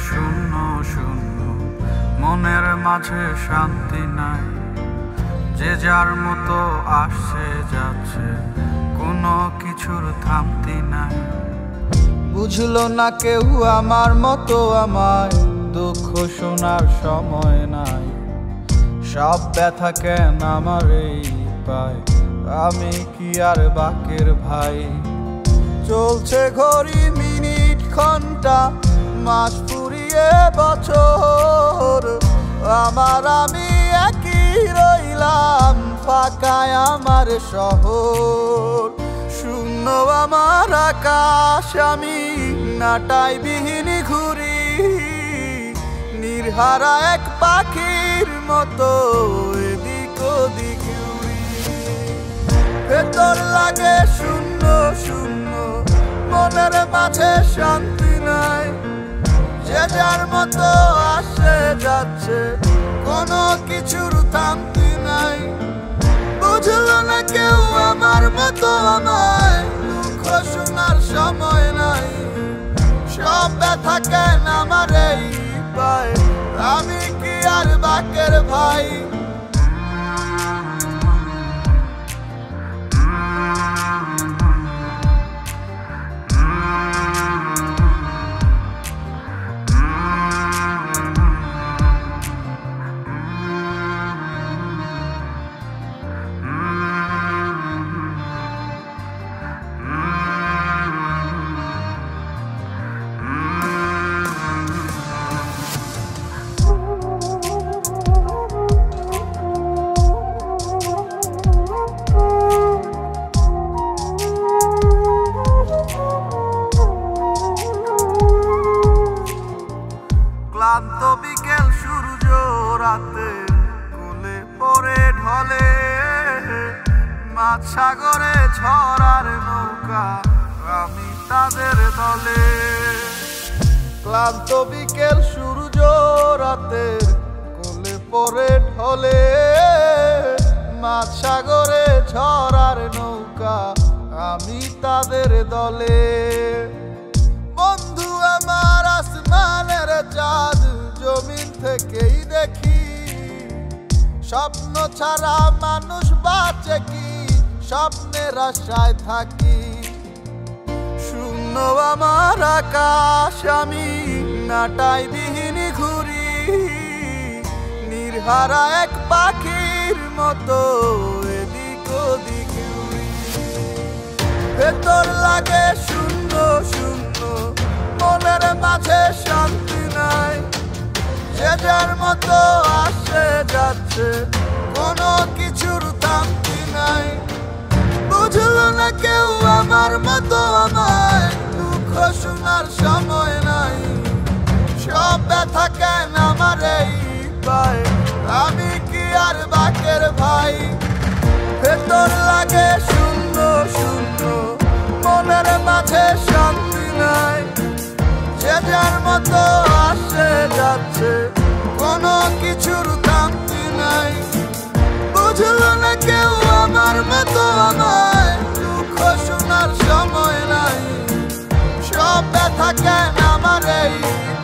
শূন্য শূন্য, মনের মাঝে শান্তি নাই। যে যার মতো আসছে যাচ্ছে, কোনো কিছুর থামতি নাই। বুঝলো না কেউ আমার মতো আমায়, দুঃখ শোনার সময় নাই। সব ব্যথা কেন আমার এই পায়, আমি কি আর বাকের ভাই? চলছে ঘড়ি মিনিট ঘন্টা, মাস ফুরিয়ে বছর, আমি একই রইলাম, ফাঁকায় আমার শহর। শূন্য আমার আকাশ, আমি নাটাই বিহীন ঘুরি, নির্হারা এক পাখির মতো এদিক ওদিক উড়ি। ভেতর লাগে শূন্য শূন্য, মনের মাঝে শান্তি নাই। যে যার মতো আসে যাচ্ছে, কোনো কিছুর থামতি নাই। বুঝলো না কেউ আমার মতো আমায়, দুঃখ শোনার সময় নাই। সব ব্যথা কেন আমার এই পায়, আমি কি আর বাকের ভাই? ক্লান্ত বিকেল সূর্য রাতে কোলে পড়ে ঢলে, মাঝ সাগরে ঝড়ার নৌকা, আমি তাদের দলে। ক্লান্ত বিকেল সূর্য রাতে কোলে পড়ে ঢলে, মাঝ সাগরে ঝড়ার নৌকা, আমি তাদের দলে। বন্ধু আমার আসমানের চাঁদ, জমিন থেকেই দেখি। স্বপ্ন ছাড়া মানুষ বাঁচে কি, স্বপ্নের আশায় থাকি। শূন্য আমার আকাশ, আমি নাটাই বিহীন ঘুরি, নির্হারা এক পাখির মতো এদিক ওদিক উড়ি। ভেতর লাগে শূন্য শূন্য, মনের মাঝে শান্তি নাই। যে যার মতো আসে যাচ্ছে, কোনো কিছুর থামতি নাই। বুঝলো না কেউ আমার মতো আমায়, দুঃখ শোনার সময় নাই। সব ব্যথা কেন আমার এই পায়, আমি কি আর বাকের ভাই? ভেতর লাগে শূন্য শূন্য, মনের মাঝে শান্তি নাই। যে যার মতো আসে যাচ্ছে, কোনো কিছুর থামতি নাই। বুঝলো না কেউ আমার মতো আমায়, দুঃখ শোনার সময় নাই। সব ব্যথা কেন আমার এই